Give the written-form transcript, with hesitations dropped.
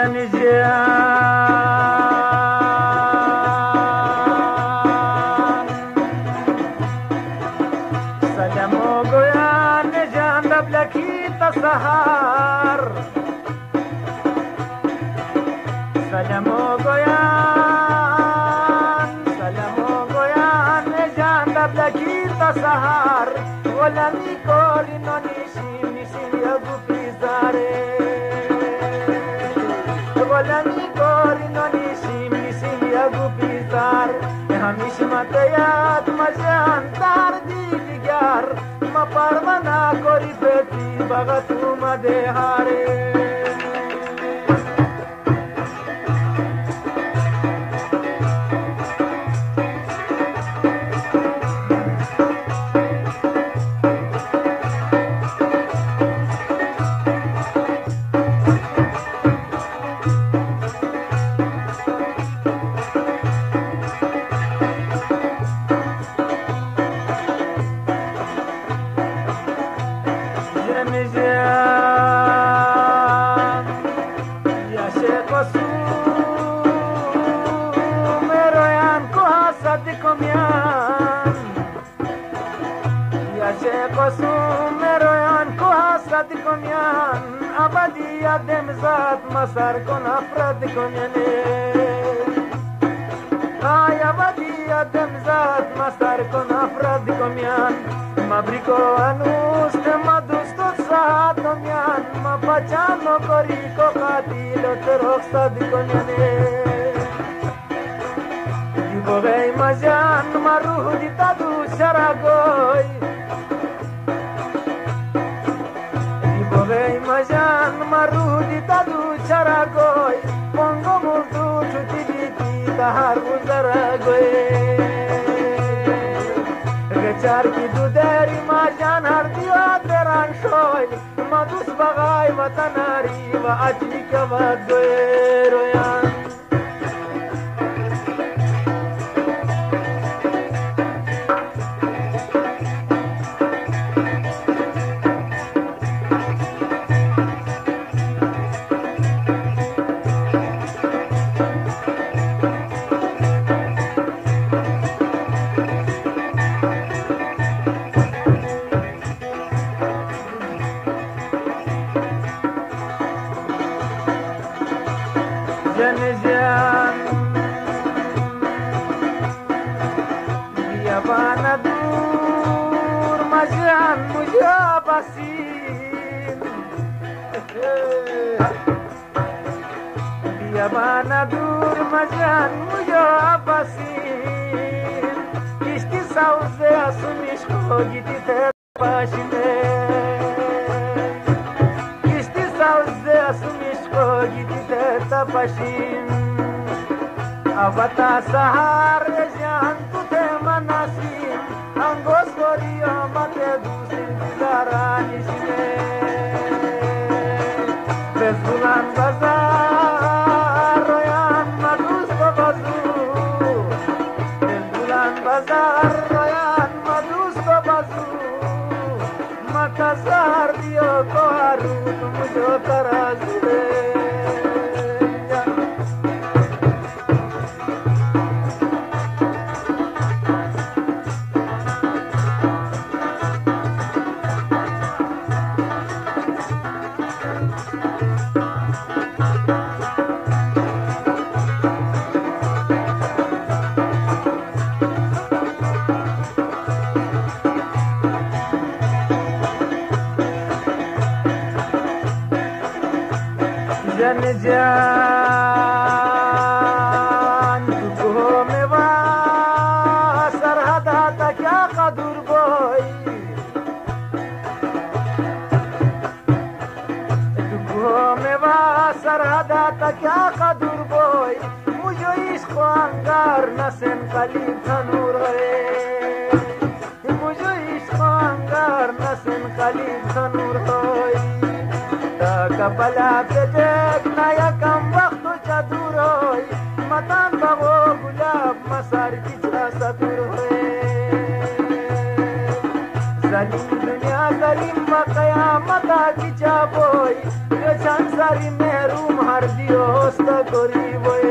سهر سلامو گویان جان دبلکی تا سهر ولمی کوری نونیشیم نیشیم یگو پیزاره ولمی کوری نونیشیم نیشیم یگو پیزار همیشه متیاد مجان تر دیگر ما پروانه کوری پتی بغت اومده هاره دم زاد مسار کن افراد کنیانه آیا بدی دم زاد مسار کن افراد کنیان ما بریکو انوست ما دوستو ساعت کنیان ما پچانو کری کو قاتل تروخ ساد کنیانه دیبو گئی مجان ما روح دیتا دو شراگوی دیبو گئی مجان ما روح دیتا دو شراگوی پونگو مردو چوتی دیتی دهار گذراگوی گچار کی دو دری مجان هر دیو دران شوی ما دوست بغای وطناری و اجلی کباد گوی رویان Bana dur majan mujo abasin Kishti sauze asumish ko giti te pashine Kishti sauze asumish ko giti te tapashin Avata sahar jan tu te manasim Angos korio mate dusin dilarani shine Bezulan bazar Makasar dio koharu mujo tarazure जान तुझको में सरहदा था क्या कदूर बोई तुझको में सरहदा था क्या कदूर बोई मुझे इसको अंगार नसन कली धनुर है मुझे इसको अंगार नसन कली धनुर है कबला पे देखना या कम वक्त चतुर होई मतन बगो गुलाब मसार की सतुर होए जलीम दुनिया करीम व कयामत की चाबोई जो संसारी महरूम हर दियो پیدا کری بای